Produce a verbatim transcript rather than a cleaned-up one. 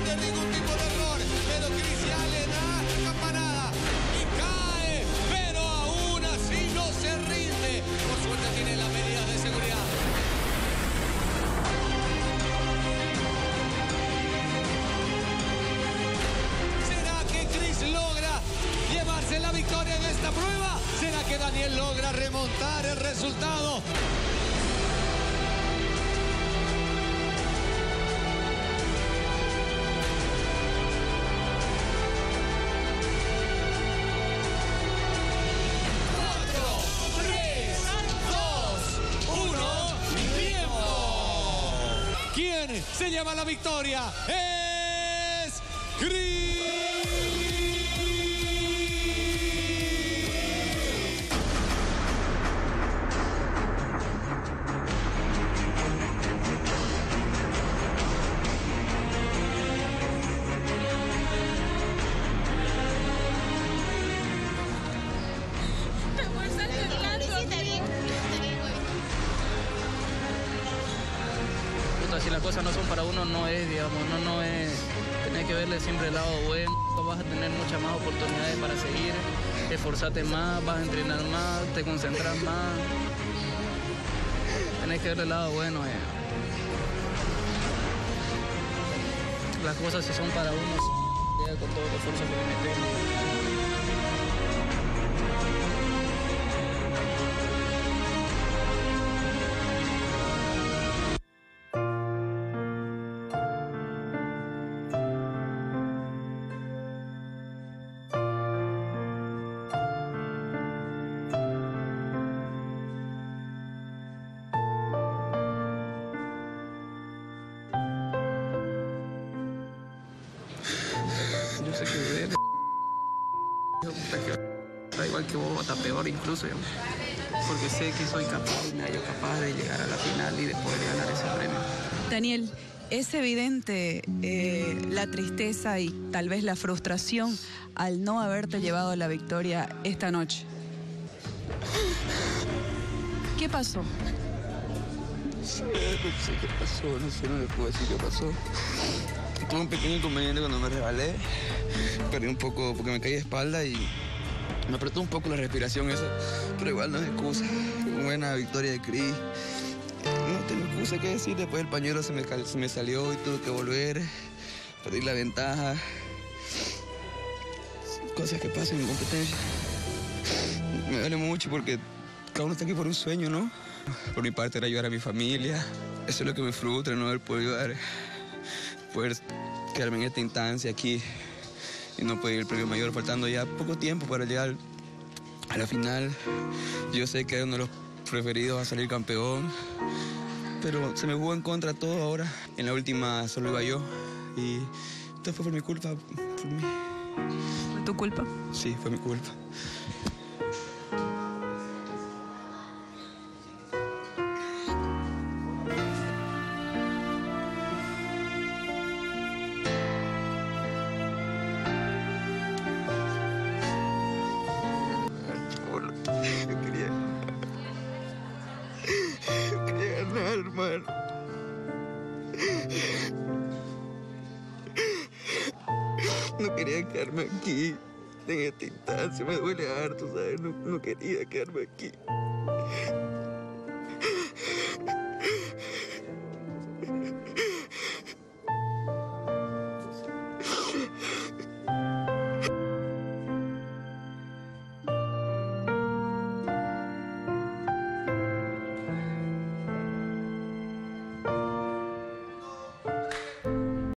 comete ningún tipo de error, pero Chris Allen hace campanada y cae, pero aún así no se rinde. Por suerte tiene las medidas de seguridad. ¿Será que Chris logra llevarse la victoria en esta prueba? ¿Será que Daniel logra remontar el resultado? ¿Quién se lleva la victoria? Es Chris. Si las cosas no son para uno, no es, digamos, no, no es, tenés que verle siempre el lado bueno, vas a tener muchas más oportunidades para seguir, esforzarte más, vas a entrenar más, te concentras más, tenés que verle el lado bueno. Eh. Las cosas si son para uno, con todo el esfuerzo que le metemos. Yo sé que duele, da igual que vos, hasta peor incluso, yo, porque sé que soy capaz y me hallo capaz de llegar a la final y de poder ganar ese premio. Daniel, es evidente eh, la tristeza y tal vez la frustración al no haberte llevado la victoria esta noche. ¿Qué pasó? No sé, no sé qué pasó, no sé, no le puedo decir qué pasó. Tuve un pequeño inconveniente cuando me resbalé, perdí un poco porque me caí de espalda y me apretó un poco la respiración eso, pero igual no es excusa. Buena victoria de Chris. No tengo excusa que decir, después el pañuelo se me, se me salió y tuve que volver, perdí la ventaja. Cosas que pasan en competencia. Me duele mucho porque cada uno está aquí por un sueño, ¿no? Por mi parte era ayudar a mi familia. Eso es lo que me frustra, no haber podido ayudar. Poder quedarme en esta instancia aquí y no poder ir al premio mayor, faltando ya poco tiempo para llegar a la final. Yo sé que es uno de los preferidos a salir campeón, pero se me jugó en contra todo ahora. En la última solo iba yo y esto fue por mi culpa, por mí. ¿Fue tu culpa? Sí, fue mi culpa. Yo quería... Yo quería ganar, hermano. No quería quedarme aquí, en esta instancia. Me duele harto, ¿sabes? No, no quería quedarme aquí.